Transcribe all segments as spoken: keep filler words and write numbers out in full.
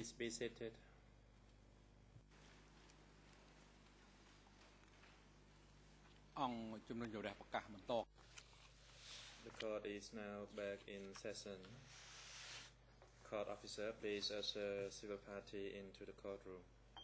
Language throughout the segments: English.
Please be seated. The court is now back in session. Court officer, please usher civil party into the courtroom.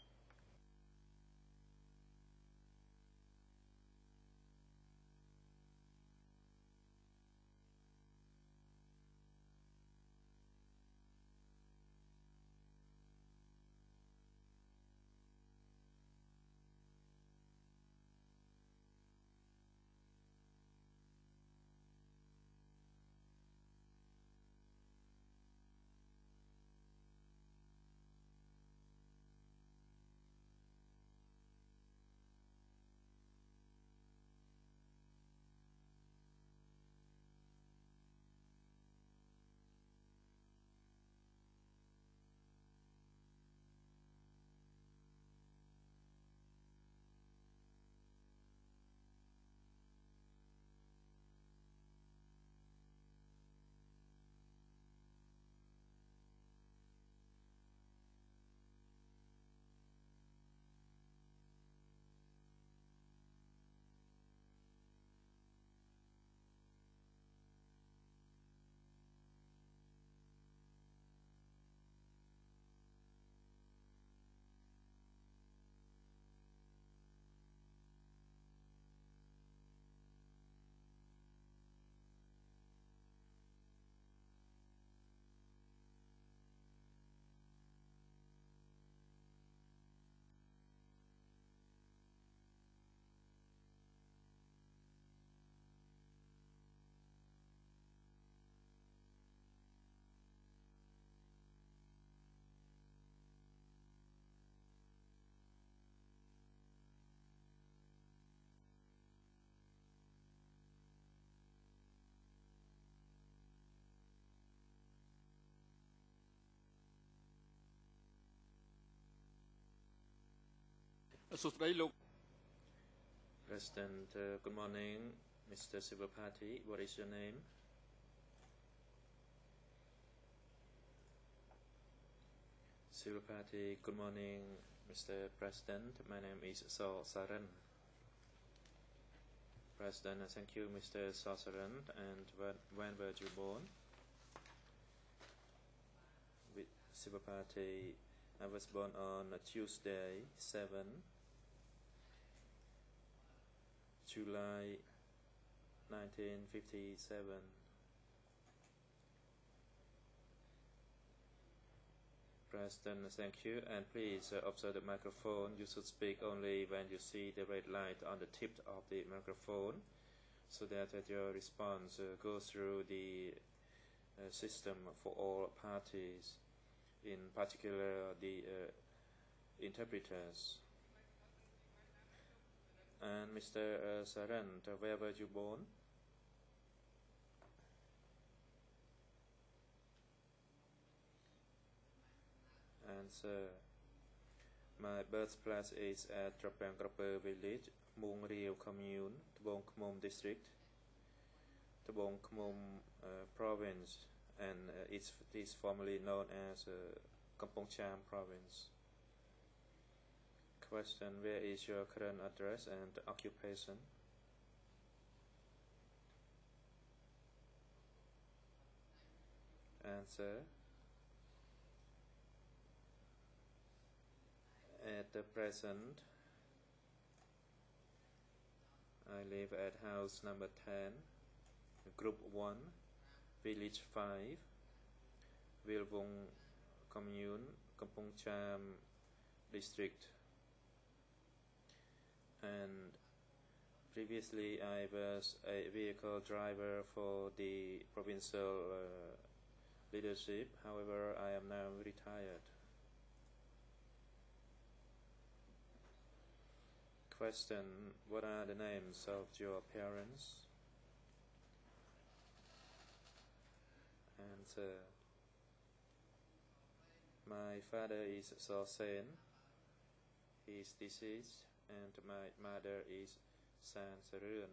President, uh, good morning, Mister Civil Party. What is your name? Civil Party, good morning, Mister President. My name is Saw Saran. President, thank you, Mister Saw Saran. And when, when were you born? With Civil Party, I was born on a Tuesday, seventh July nineteen fifty-seven. President, thank you. And please uh, observe the microphone. You should speak only when you see the red light on the tip of the microphone, so that uh, your response uh, goes through the uh, system for all parties, in particular the uh, interpreters. And Mister Uh, Sarant, uh, where were you born? Answer. My birthplace is at Trapang Kraper village, Mung Rio commune, Tabong Khmom district, Tabong Khmom uh, province, and uh, it's, it is formerly known as uh, Kampong Cham province. Question, where is your current address and occupation? Answer. At the present, I live at house number ten, group one, village five, Vilvung commune, Kampong Cham district. And previously I was a vehicle driver for the provincial uh, leadership. However, I am now retired. Question, what are the names of your parents? Answer. My father is Saw Sen. He is deceased. And my mother is San Sarun,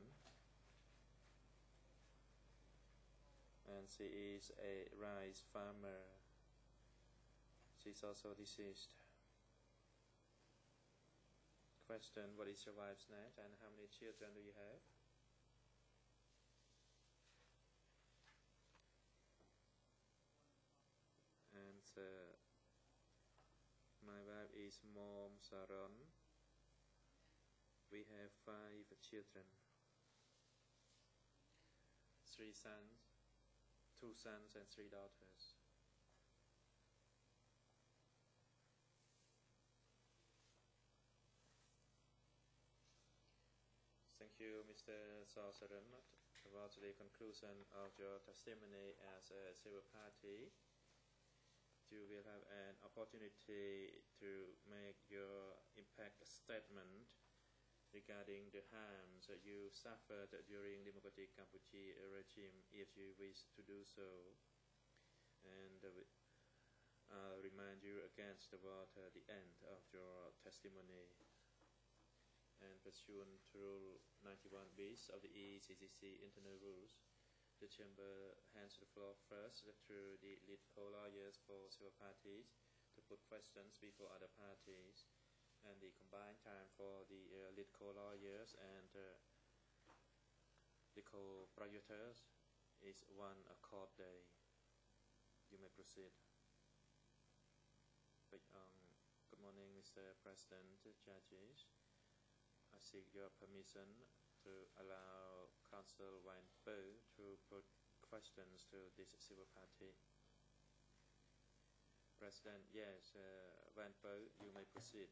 and she is a rice farmer. She's also deceased. Question: what is your wife's name and how many children do you have? And uh, my wife is Mom Saron. We have five children. Three sons, two sons and three daughters. Thank you, Mister Saosaran, about the conclusion of your testimony as a civil party. You will have an opportunity to make your impact statement regarding the harms that you suffered during Democratic Cambodia regime, if you wish to do so. And uh, I'll remind you against about uh, the end of your testimony. And pursuant to Rule ninety-one bis of the E C C C internal rules, the Chamber hands the floor first to the lead co-lawyers for civil parties to put questions before other parties, and the combined time for the uh, lead co-lawyers and uh, the co-proprietors is one a court day. You may proceed. But, um, good morning, Mister President, judges. I seek your permission to allow Council Wan Po to put questions to this civil party. President, yes, uh, Wan Po, you may proceed.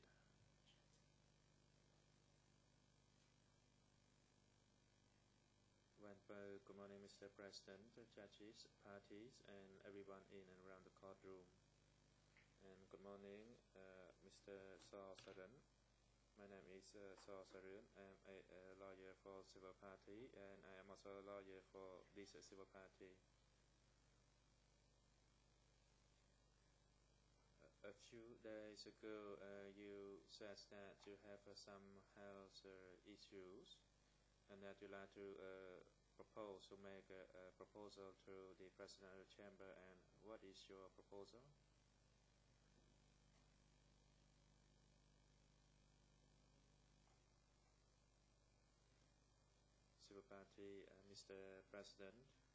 Wan Po, good morning, Mister President, judges, parties, and everyone in and around the courtroom. And good morning, uh, Mister Saosaran. My name is uh, Saosaran. I am a, a lawyer for civil party, and I am also a lawyer for this uh, civil party. A, a few days ago, uh, you said that you have uh, some health uh, issues, and that you like to uh, propose to make a, a proposal to the President of the Chamber. And what is your proposal? Civil Party, uh, Mister President,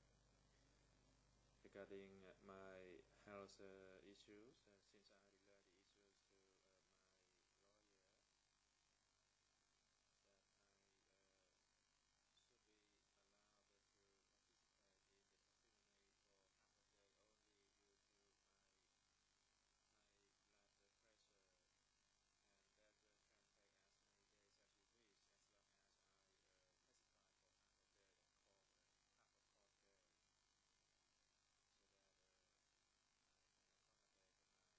regarding uh, my health uh, issues, uh, since I relate the issues to uh, my lawyer, that I uh, should be allowed to participate in the testimony for half a day only due to my high blood pressure, and that uh, can take as many days as you wish, as long as I uh, testify for half a day and call uh, half a court day, so that uh, I can accommodate my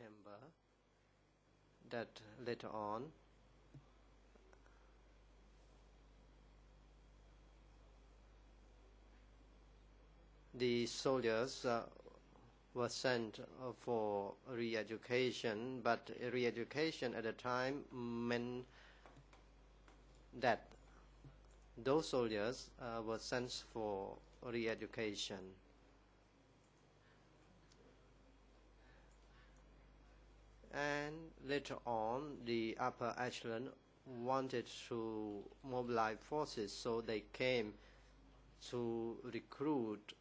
September that later on the soldiers uh, were sent uh, for re-education, but re-education at the time meant that those soldiers uh, were sent for re-education. And later on, the upper echelon wanted to mobilize forces, so they came to recruit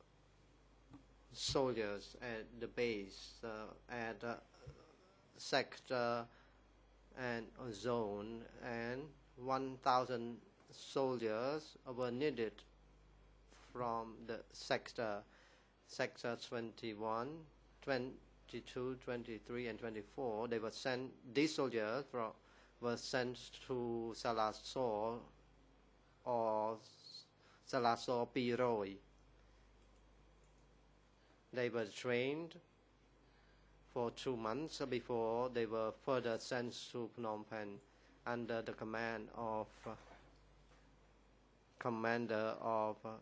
soldiers at the base, uh, at uh, sector and zone, and one thousand soldiers were needed from the sector, sector twenty-one, twenty-two, twenty-three, and twenty-four. They were sent, these soldiers were, were sent to Salasor or Salasor Piroi. They were trained for two months before they were further sent to Phnom Penh under the command of uh, commander of uh,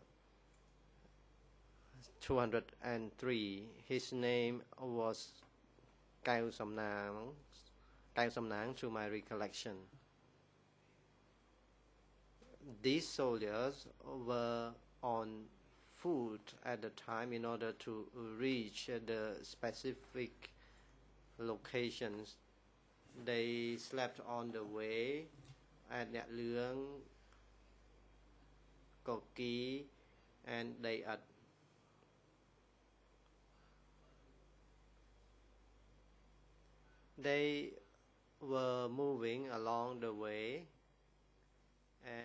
two hundred three. His name was Kao Samnang, Kao Samnang to my recollection. These soldiers were on food at the time in order to reach the specific locations. They slept on the way at Nhạ Luang, Koki, and Day At. They were moving along the way, and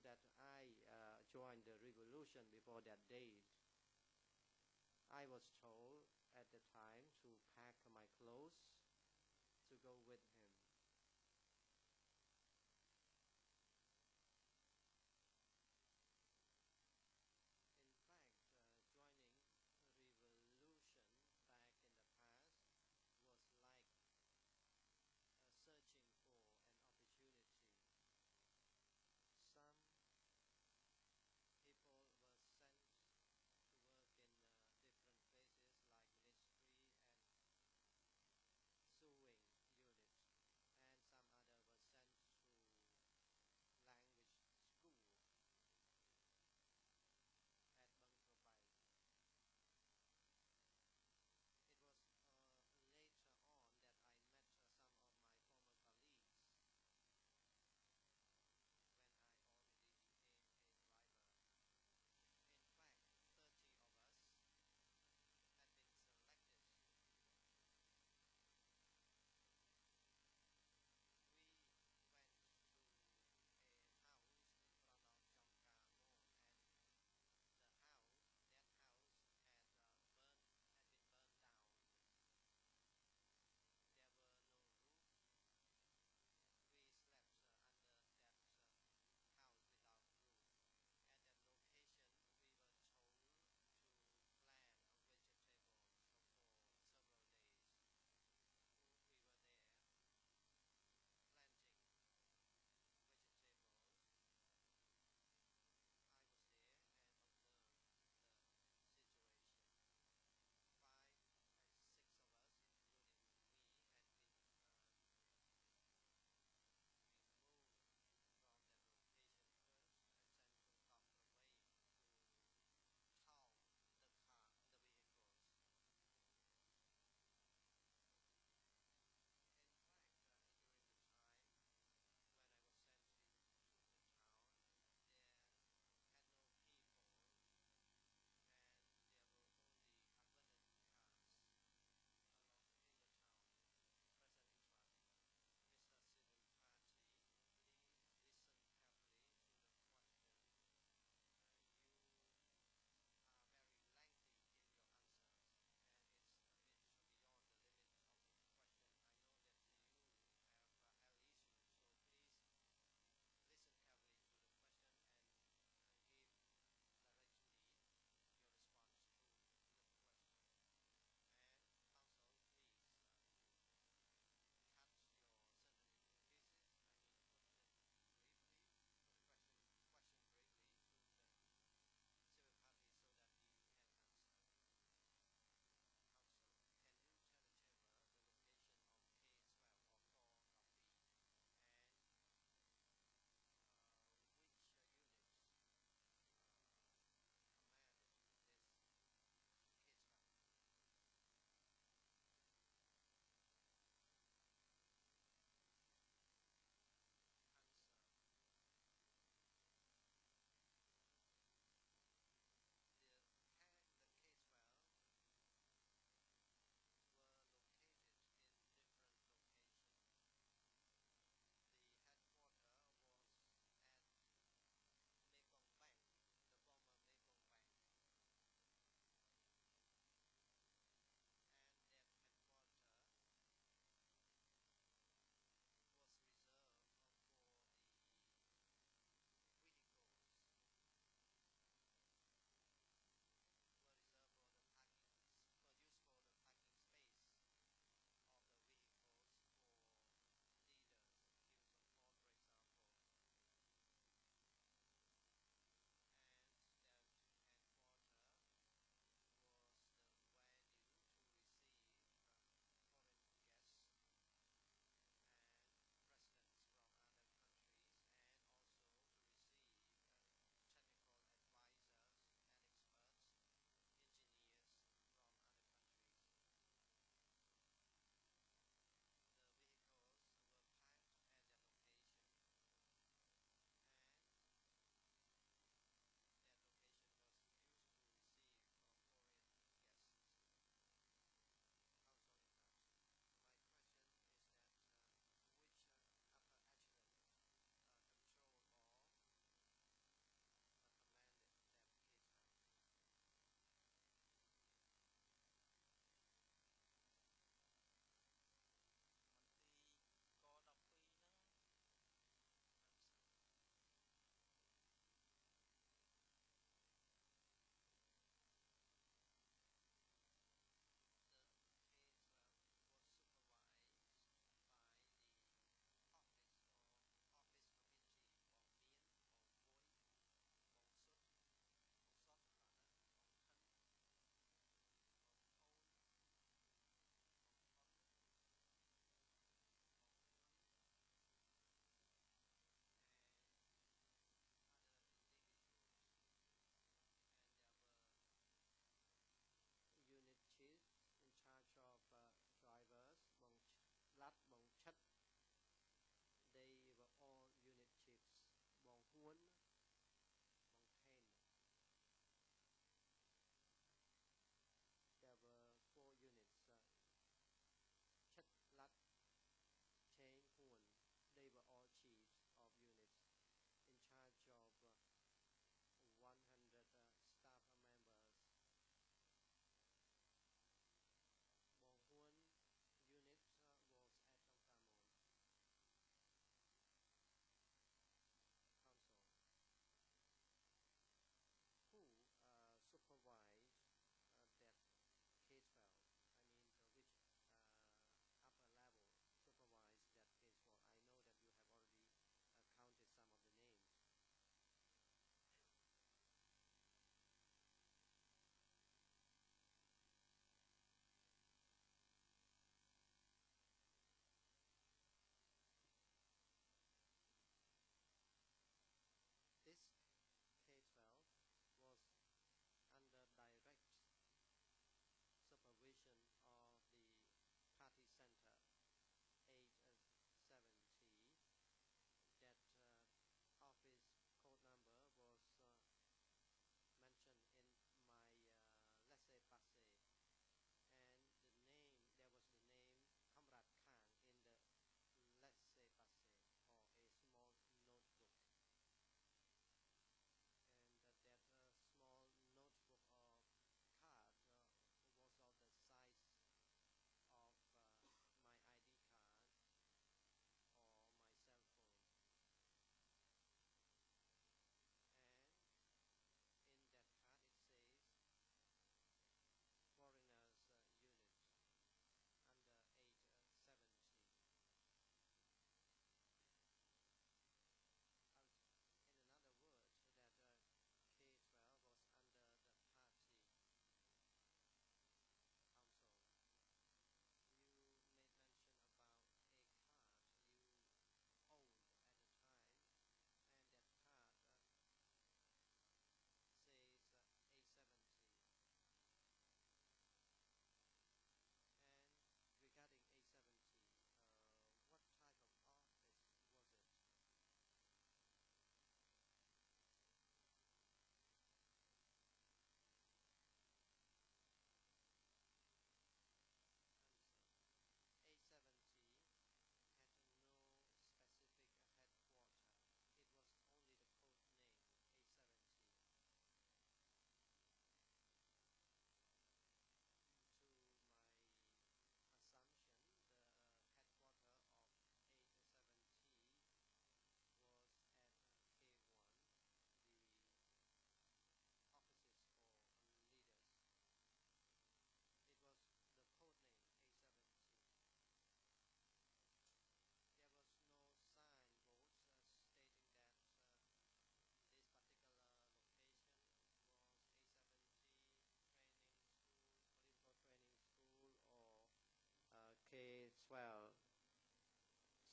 that I uh, joined the revolution before that date, I was told at the time to pack my clothes to go with him. In fact, uh, joining a revolution back in the past was like uh, searching for an opportunity. Some people were sent to work in uh, different places like ministry and sewing units.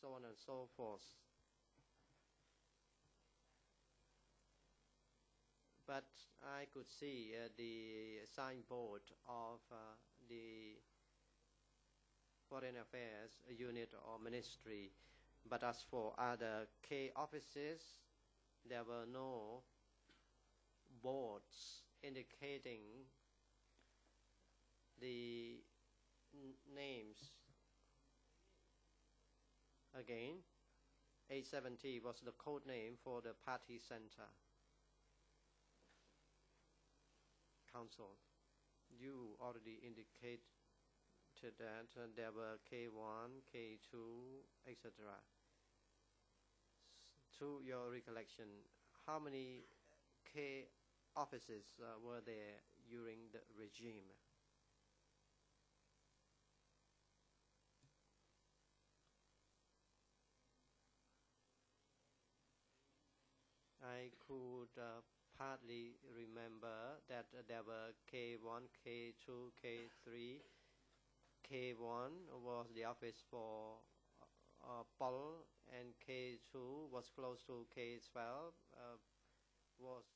so on and so forth. But I could see uh, the signboard of uh, the Foreign Affairs unit or ministry. But as for other K offices, there were no boards indicating the names. Again, eight seventy was the code name for the party center. Council, you already indicated that uh, there were K one, K two, et cetera. To your recollection, how many K offices uh, were there during the regime? I could uh, partly remember that uh, there were K one, K two, K three. K one was the office for uh, Pol, and K two was close to K twelve, uh, was